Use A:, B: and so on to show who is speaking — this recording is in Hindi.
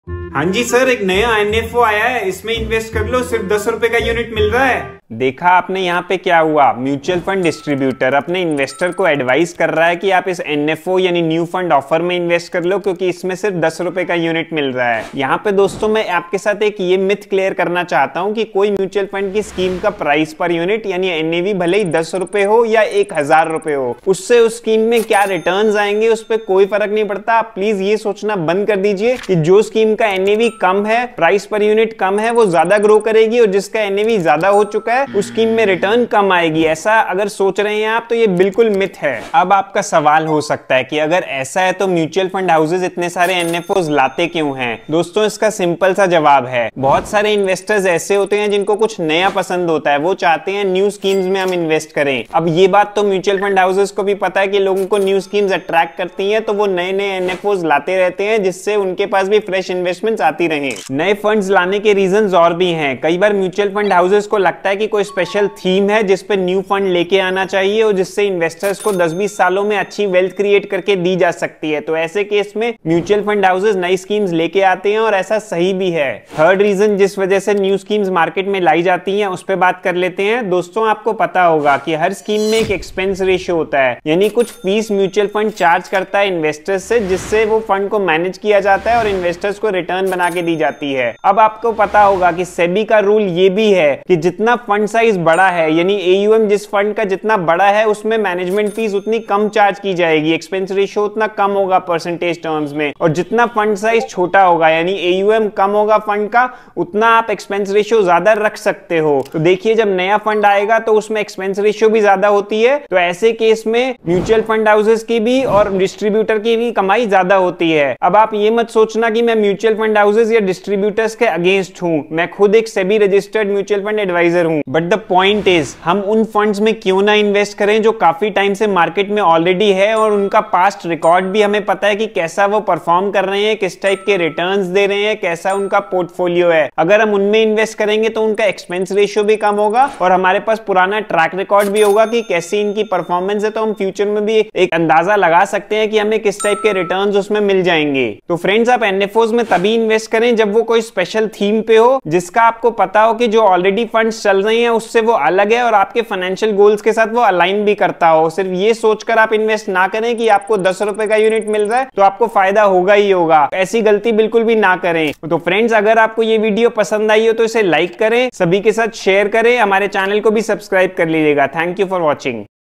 A: हाँ जी सर, एक नया एनएफओ आया है, इसमें इन्वेस्ट कर लो, सिर्फ 10 रुपए का यूनिट मिल रहा है।
B: देखा आपने यहाँ पे क्या हुआ, म्यूचुअल फंड डिस्ट्रीब्यूटर अपने इन्वेस्टर को एडवाइस कर रहा है कि आप इस एनएफओ यानी न्यू फंड ऑफर में इन्वेस्ट कर लो क्योंकि इसमें सिर्फ 10 रुपए का यूनिट मिल रहा है। यहाँ पे दोस्तों मैं आपके साथ एक ये मिथ क्लियर करना चाहता हूँ कि कोई म्यूचुअल फंड की स्कीम का प्राइस पर यूनिट यानी एनएवी भले ही 10 रुपए हो या 1000 रुपए हो, उससे उस स्कीम में क्या रिटर्न आएंगे उस पर कोई फर्क नहीं पड़ता। आप प्लीज ये सोचना बंद कर दीजिए कि जो स्कीम का एनएवी कम है, प्राइस पर यूनिट कम है, वो ज्यादा ग्रो करेगी और जिसका एनएवी ज्यादा हो चुका है उस स्कीम में रिटर्न कम आएगी। ऐसा अगर सोच रहे हैं आप तो ये बिल्कुल मिथ है। अब आपका सवाल हो सकता है कि अगर ऐसा है तो म्यूचुअल फंड हाउसेस इतने सारे एनएफओस लाते क्यों हैं? दोस्तों इसका सिंपल सा जवाब है, बहुत सारे इन्वेस्टर्स ऐसे होते हैं जिनको कुछ नया पसंद होता है, वो चाहते हैं न्यू स्कीम्स में हम इन्वेस्ट करें। अब ये बात तो म्यूचुअल फंड हाउसेस को भी पता है कि लोगों को न्यू स्कीम्स अट्रैक्ट करती हैं, तो वो नए नए एनएफओस लाते रहते हैं जिससे उनके पास भी फ्रेश इन्वेस्टमेंट्स आती रहे। नए फंड्स लाने के रीजंस और भी हैं। कई बार म्यूचुअल फंड हाउसेस को लगता है कि कोई स्पेशल थीम है जिस पे न्यू फंड लेके आना चाहिए और जिससे इन्वेस्टर्स को 10-20 सालों में अच्छी वेल्थ क्रिएट करके दी जा सकती है, तो ऐसे केस में म्यूचुअल फंड हाउसेस नई स्कीम्स लेके आते हैं और ऐसा सही भी है। थर्ड रीजन जिस वजह से न्यू स्कीम्स मार्केट में लाई जाती हैं उस पे बात कर लेते हैं। दोस्तों आपको पता होगा कि हर स्कीम में एक एक्सपेंस रेशियो होता है, यानी कुछ फीस म्यूचुअल फंड चार्ज करता है इन्वेस्टर्स से, जिससे वो फंड को मैनेज किया जाता है और इन्वेस्टर्स को रिटर्न बना के दी जाती है। अब आपको पता होगा कि सेबी का रूल ये भी है कि जितना फंड साइज बड़ा है, यानी एयूएम जिस फंड का जितना बड़ा है उसमें मैनेजमेंट फीस उतनी कम चार्ज की जाएगी, एक्सपेंस रेशियो उतना कम होगा परसेंटेज टर्म्स में। और जितना फंड साइज छोटा होगा यानी एयूएम कम होगा फंड का, उतना आप एक्सपेंस रेशियो ज्यादा रख सकते हो। तो देखिए जब नया फंड आएगा तो उसमें एक्सपेंस रेशियो भी ज्यादा होती है, तो ऐसे केस में म्यूचुअल फंड हाउसेस की भी और डिस्ट्रीब्यूटर की भी कमाई ज्यादा होती है। अब आप ये मत सोचना कि मैं म्यूचुअल फंड हाउसेस या डिस्ट्रीब्यूटर्स के अगेंस्ट हूं, मैं खुद एक SEBI registered mutual fund advisor हूं। बट द पॉइंट इज हम उन फंड्स में क्यों ना इन्वेस्ट करें जो काफी टाइम से मार्केट में ऑलरेडी है और उनका पास्ट रिकॉर्ड भी हमें पता है कि कैसा वो परफॉर्म कर रहे हैं, किस टाइप के रिटर्न्स दे रहे हैं, कैसा उनका पोर्टफोलियो है। अगर हम उनमें इन्वेस्ट करेंगे तो उनका एक्सपेंस रेशियो भी कम होगा और हमारे पास पुराना ट्रैक रिकॉर्ड भी होगा कि कैसी इनकी परफॉर्मेंस है, तो हम फ्यूचर में भी एक अंदाजा लगा सकते हैं कि हमें किस टाइप के रिटर्न्स उसमें मिल जाएंगे। तो फ्रेंड्स आप एनएफओस में तभी इन्वेस्ट करें जब वो कोई स्पेशल थीम पे हो, जिसका आपको पता हो कि जो ऑलरेडी फंड्स चल रहे हैं उससे वो अलग है और आपके फाइनेंशियल गोल्स के साथ वो अलाइन भी करता हो। सिर्फ ये सोचकर आप इन्वेस्ट ना करें कि आपको 10 रुपए का यूनिट मिल रहा है तो आपको फायदा होगा ही होगा, ऐसी गलती बिल्कुल भी ना करें। तो फ्रेंड्स अगर आपको ये वीडियो पसंद आई हो तो इसे लाइक करें, सभी के साथ शेयर करें, हमारे चैनल को भी सब्सक्राइब कर लीजिएगा। Thank you for watching.